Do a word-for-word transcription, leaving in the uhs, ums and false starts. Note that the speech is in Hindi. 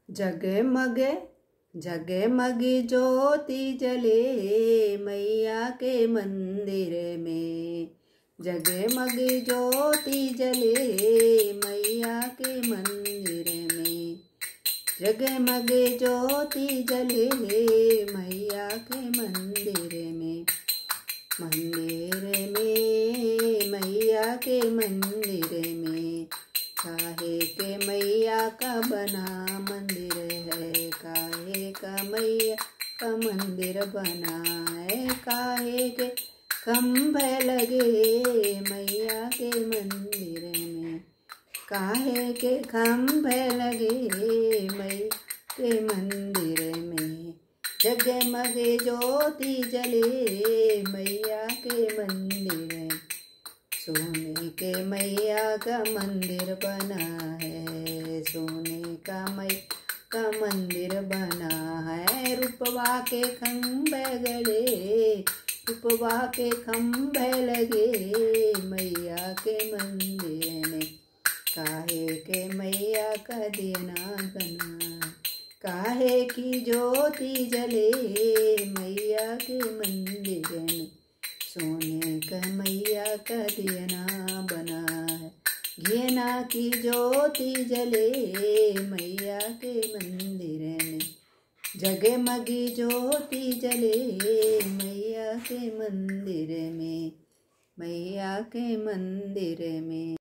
जगमग जगमग ज्योति जले मैया के मंदिर में। जगमग ज्योति जले मैया के मंदिर में। जगमग ज्योति जले मैया के मंदिर में। मंदिर में मैया के मंदिर में। काहे के मैया का बना मंदिर है। काहे का मैया का मंदिर बना है। काहे के खम्भे लगे मैया के मंदिर में। काहे के खम्भे लगे मैया के मंदिर में। जगमग ज्योति जले मैया के मंदिर में। सोने के मैया का मंदिर बना है। सोने का मैया का मंदिर बना है। रूपवा के खम्भे गड़े रूपवा के खम्भे लगे मैया के मंदिर में। काहे के मैया का देना बना। काहे की ज्योति जले मैया के मंदिर में। सोने का मैया का दियना बना है। घेना की ज्योति जले मैया के मंदिर में। जगमगी ज्योति जले मैया के मंदिर में। मैया के मंदिर में।